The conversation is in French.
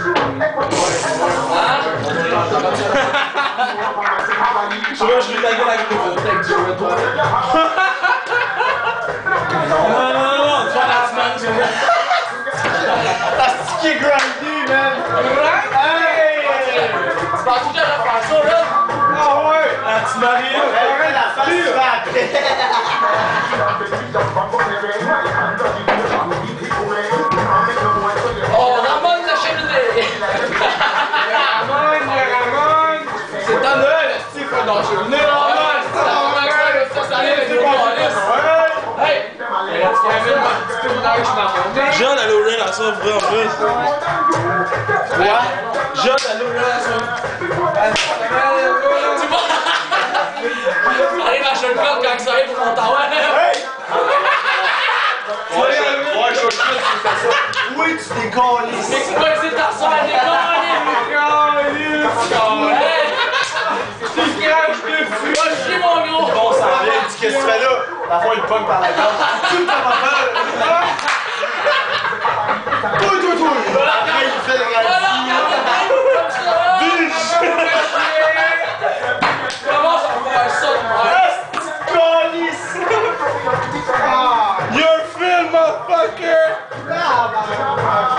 Je lui la gueule avec le protect, je veux toi. Non, tu vois la semaine, je veux. Qui est grindy, man! Hey! Tu penses que j'allais faire ça, là? Ah ouais! La petite Marie, arrête la face après! Oh, Ramon, la chaîne de... Ramon! C'est ta Noël, c'est quoi dans le jeu? Ramon! Ça allait avec le Hey! John allait ouvrir la sauve, vrai en plus. Quoi? John allait ouvrir la sauve. Tu vois? Arrive à shortcut quand ça arrive pour mon tower. Hey! Ouais, shortcut, c'est ça. Oui, tu décolles. Mais c'est quoi, c'est ta soeur, décolle! Tu craches dessus! Va chier, mon gros! Bon, ça vient, dis qu'est-ce que tu fais là? La fois, il pogne par la gorge. Tu me fais ma peur! Toi! Après, il fait le radis. Biche! Comment ça va faire ça, moi? Calice! Your film, motherfucker!